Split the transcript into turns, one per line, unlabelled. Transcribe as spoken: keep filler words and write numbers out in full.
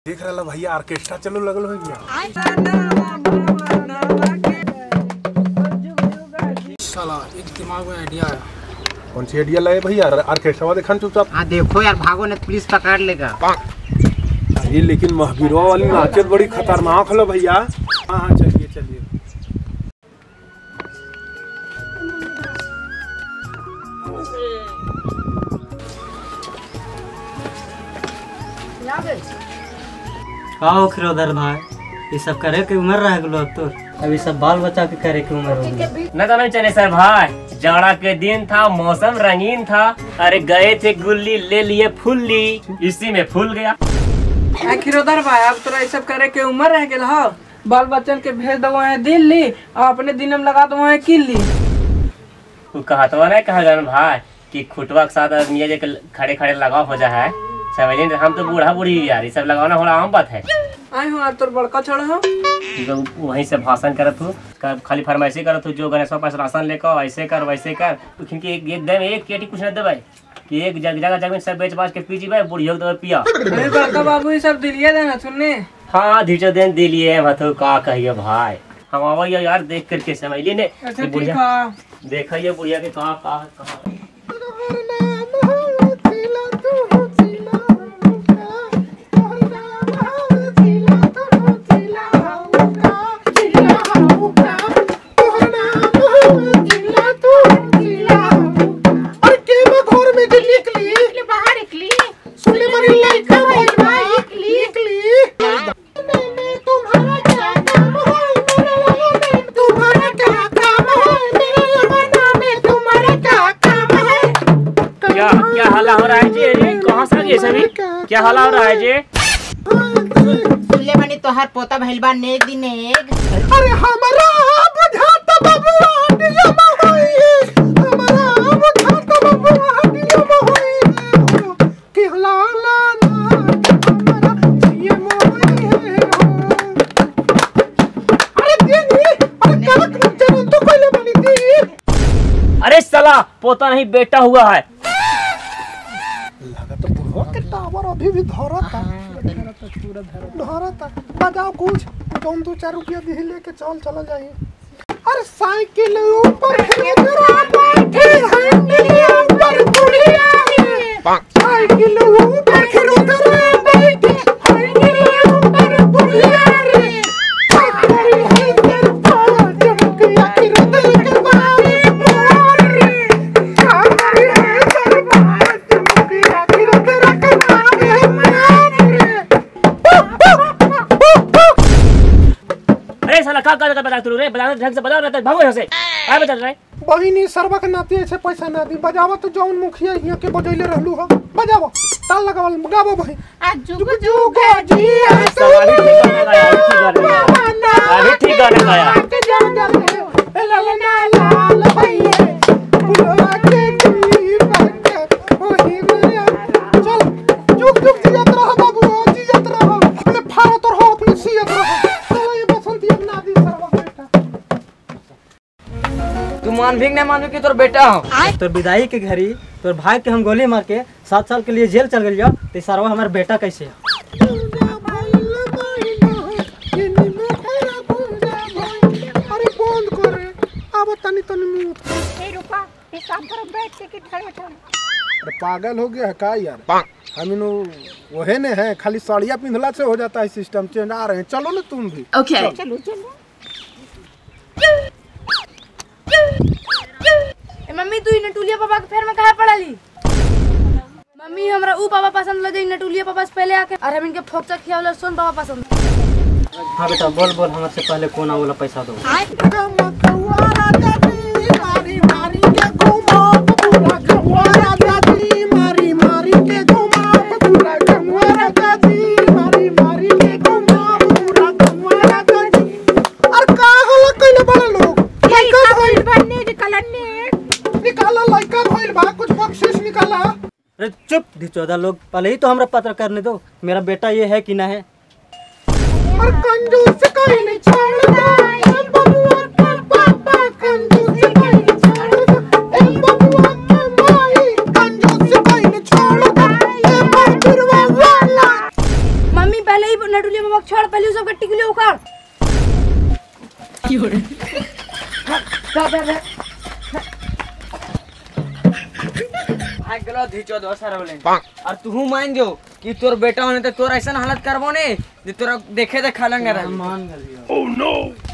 देख रहा भैया ऑर्केस्ट्रा चलो लगल हो गया।
साला एक दिमाग में आइडिया आया।
कौन सी आइडिया लाए भैया? ऑर्केस्ट्रा देखा चुपचाप।
हाँ देखो यार, भागो न पुलिस पकड़ लेगा।
ये लेकिन महावीरवा वाली नाचत बड़ी खतरनाक है भैया। हाँ हाँ चलिए चलिए।
आओ खिरोधर भाई, ये सब करे के उम्र रह गलो अब तो। अभी सब बाल बच्चा के करे के उम्र हो गई।
न तो नहीं चले सर भाई, जाड़ा के दिन था, मौसम रंगीन था। अरे गए थे गुल्ली ले लिए फुल्ली, इसी में फूल गया।
खिरोधर भाई अब तो सब करे के उम्र रह गया हो। बाल बच्चन के भेज दो है दिल्ली और अपने दिन में लगा दो है किल्ली।
तू कहा तो नहीं कहा जान भाई कि खुटवा के साथ मियाँ जी खड़े खड़े लगाव हो जा है। समझिए हम तो बूढ़ा बूढ़ी यार, ये सब लगाना थोड़ा आम बात है।
आई हूँ आज तो बड़का छोड़ा हो
तो वहीं से भाषण करत हूँ, खाली फरमाइशी करत हूँ, जो गणेश पास राशन लेकर ऐसे कर वैसे कर। क्योंकि एक एकदम एक केटी कुछ न देवे कि एक जगह जमीन सब बेच बाच के पी जीवे, बुढ़ियों को पिया।
बड़का बाबू ये सब दिलिए देना सुनने।
हाँ धीरे दिन दिलिए मतलब का कहिए भाई। हम आवाइए यार देख करके समझ ली ने बुढ़िया देखिए बुढ़िया के कहा कहा कहा। क्या हल्ला हो रहा है जी? कहाँ से ये सभी क्या हल्ला हो रहा है जी?
सुनले बनी तोहार पोता भइलबा नेक दिन नेक।
अरे हमारा बुझाता बबुआ हटिया में होई, हमारा बुझाता बबुआ हटिया में होई कि हल्ला ना हमारा ये मोई है। अरे देनी अरे कलक चलो तो कोई ले बनी थी।
अरे साला पोता नहीं बेटा हुआ है।
लगा तो बुढ़वा के टावर अभी भी धरता धरता। बजाओ कुछ कौन दो चार रुपया दी लेके चल चला जाइए। अरे साइकिल ऊपर बैठे हैं ऊपर बुढ़िया साइकिल ऊपर बैठे हैं ऊपर बुढ़िया रे।
का का का बता तू रे, बता ढंग से बता रहता भागो यहां से। आ बता रे
बहिनी सरवा के नाती ऐसे पैसा ना दी। बजावा तो जौन मुखिया हिया के बजैले रहलू ह। बजावा ताल लगावल गावो भाई।
आ जुग जुग जी
सवारी ठीक गाने गाया, अभी ठीक गाने गाया।
ला ला ला लाल भैया बुलवा के दी बाके ओही रे। चल जुग जुग जियत रह बाबू, जियत रह अपने भारत और हो अपने सियत रह।
तू मान भी नहीं मानू कि तोर बेटा हो।
तोर विदाई के घड़ी तोर भाई के हम गोली मार के सात साल के लिए जेल चल गई तो सारा हमारा बेटा कैसे है?
अरे बंद करे अब तनी तनी मुंह
ए रुपा हिसाब करो बैठ के कि ठहरे ठहरे।
अरे पागल हो गया है का यार? हम इन वहे ने है खाली साड़िया पिंधला से हो जाता है सिस्टम चेंज। आ रहे हैं चलो ना तुम भी।
ओके चलो चलो।
मम्मी तू नटुलिया पापा के फेर में कहा पड़ाली? मम्मी हमरा ऊ पापा पसंद लगे नटुलिया पापा से पहले आके और हम इनके फोकचा खियावला सोन पापा पसंद।
हाँ बेटा बोल बोल हमसे पहले कौन वाला पैसा दो। चुप चौदह लोग पहले ही तो हमरा पता करने दो मेरा बेटा ये है कि ना है।
और कंजूस कोई नहीं छोड़ता बबुआ का पापा कंजूस कोई नहीं छोड़ता बबुआ का माई कंजूस कोई नहीं छोड़ता ए बबुआ वाला।
मम्मी पहले ही
भाग गेलो धीचो दो सारा बोले और तू मान जो कि तोर बेटा होने तो तोर ऐसा हालत करबो ने जे तोरा देखे दे खालंगा
मान गलियो।